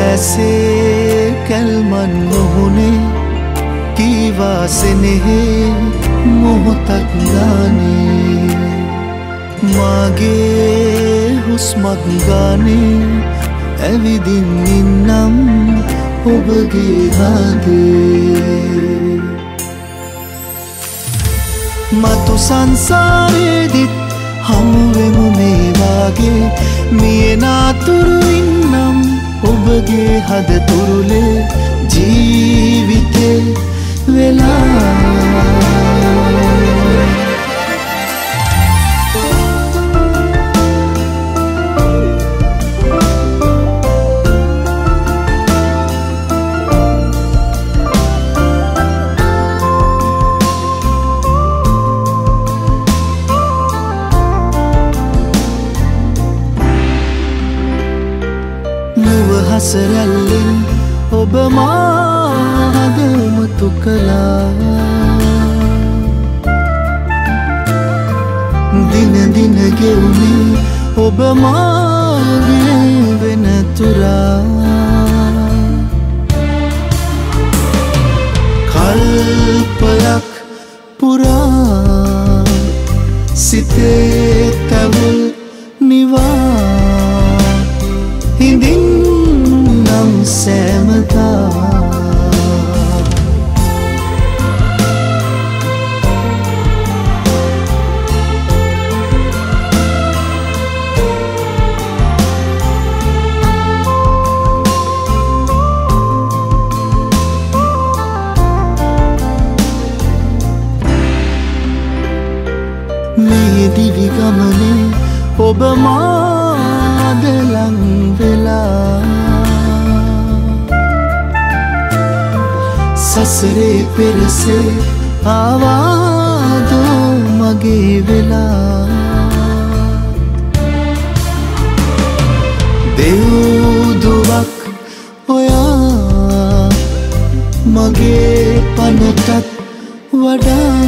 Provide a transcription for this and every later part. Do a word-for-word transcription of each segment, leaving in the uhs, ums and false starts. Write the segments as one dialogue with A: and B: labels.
A: දැසේ කැල්මන් නොහුනේ කීවා සෙනෙහේ මොහොතක් ගානේ මාගේ හුස්මක් ගානේ ඇවිදින් ඉන්නම් ඔබගේ හදේ මතු සංසාරේදිත් හමුවෙමු මේ වාගේ මියනාතුරු ඉන්නම් ඔබගේ හද තුරුලේ ජීවිතේ වෙලා හසරැල්ලෙන් ඔබ මාදමතු කළා දින දින ගෙවුනේ ඔබ මාගේ වෙනතුරා කල්පයක් පුරා සිතේ තැවුල් නිවා හිඳින් සෑමදා මේ දිවි ගමනේ ඔබ මාද ලං වෙලා සසරේ පෙරසේ ආවාදෝ මගේ වෙලා දෙව්දුවක් ඔයා මගේ පනටත් වඩා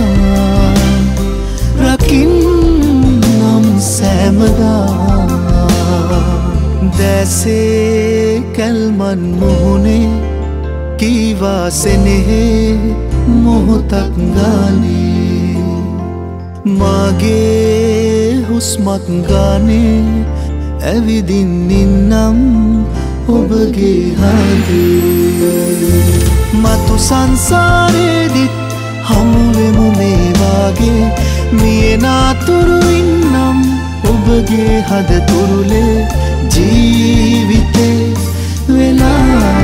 A: රකින්නම් සෑමදා දැසේ කැල්මන් මුහුණේ කීවා සෙනෙහේ මොහොතක් ගානේ මාගේ හුස්මක් ගානේ ඇවිදින් ඉන්නම් ඔබගේ හදේ මතු සංසාරේදිත් හමුවෙමු මේ වාගේ මියනාතුරු ඉන්නම් ඔබගේ හද තුරුලේ ජීවිතේ වෙලා